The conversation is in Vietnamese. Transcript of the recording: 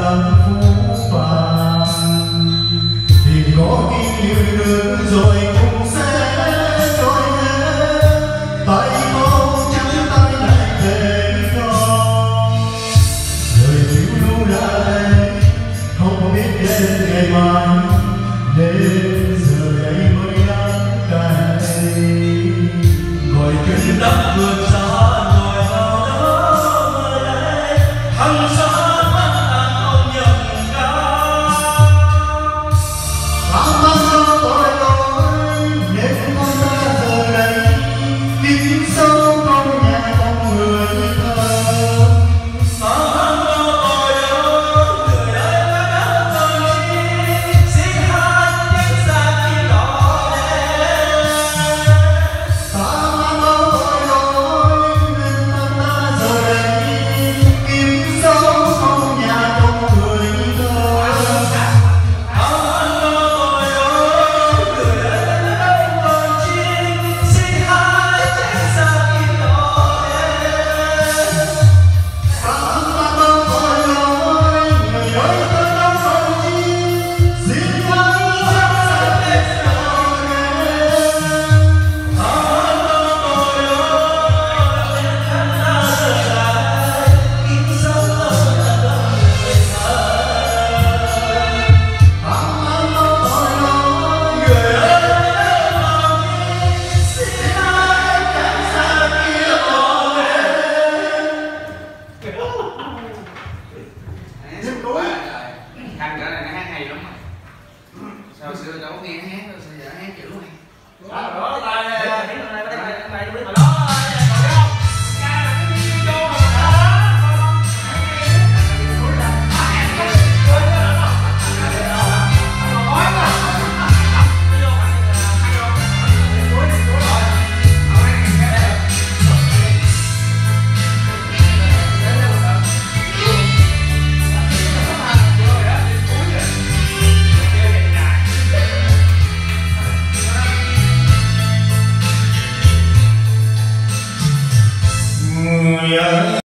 làm phú vàng thì có kỷ niệm được rồi cũng sẽ trôi hết tay không trắng tay lại về đó đời phiêu lưu lại không biết đến ngày mai nên giờ đây mới đáng cay gọi chuyến đất vượt xa rồi vào đó mới đây hằng xa mắt anh không nhận ra ta mang cho tôi lỗi nên con ta giờ đây kín sâu trong nhà con người thơ ta mang cho tôi lỗi người ơi ta đã từng đi xin hát tiếng xa khi đó ta mang cho tôi lỗi nên con ta giờ đây kín sâu trong nhà con người thơ ta mang cho tôi lỗi người ơi ta đã từng đi xin hát tiếng xa khi đó ta mang cho tôi lỗi người ơi ta đã từng đi xin hát tiếng xa khi đó Khanh cái này nó hát hay lắm mà. Sao xưa đâu có nghe hát đâu, sao giờ hát dữ mày.